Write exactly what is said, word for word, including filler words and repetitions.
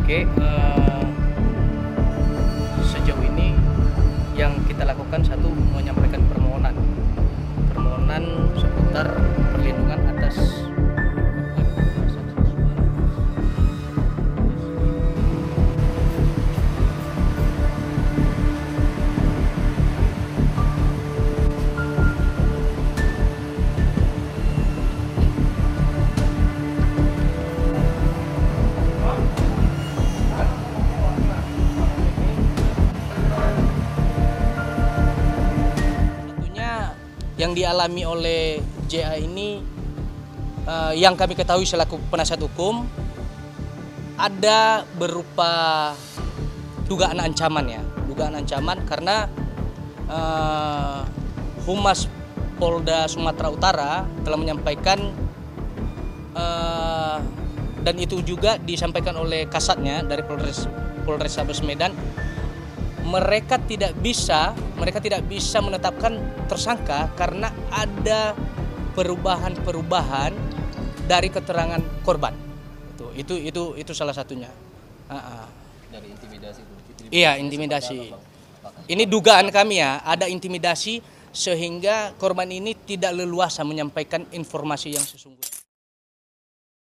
Oke, eh, sejauh ini yang kita lakukan satu menyampaikan permohonan, permohonan seputar perlindungan atas yang dialami oleh J A ini, uh, yang kami ketahui selaku penasihat hukum, ada berupa dugaan ancaman ya, dugaan ancaman karena uh, Humas Polda Sumatera Utara telah menyampaikan uh, dan itu juga disampaikan oleh kasatnya dari Polres Polrestabes Medan. Mereka tidak bisa, mereka tidak bisa menetapkan tersangka karena ada perubahan-perubahan dari keterangan korban. Itu, itu, itu, itu salah satunya. Uh-uh. Dari intimidasi. intimidasi iya, intimidasi. Ini dugaan kami ya, ada intimidasi sehingga korban ini tidak leluasa menyampaikan informasi yang sesungguhnya.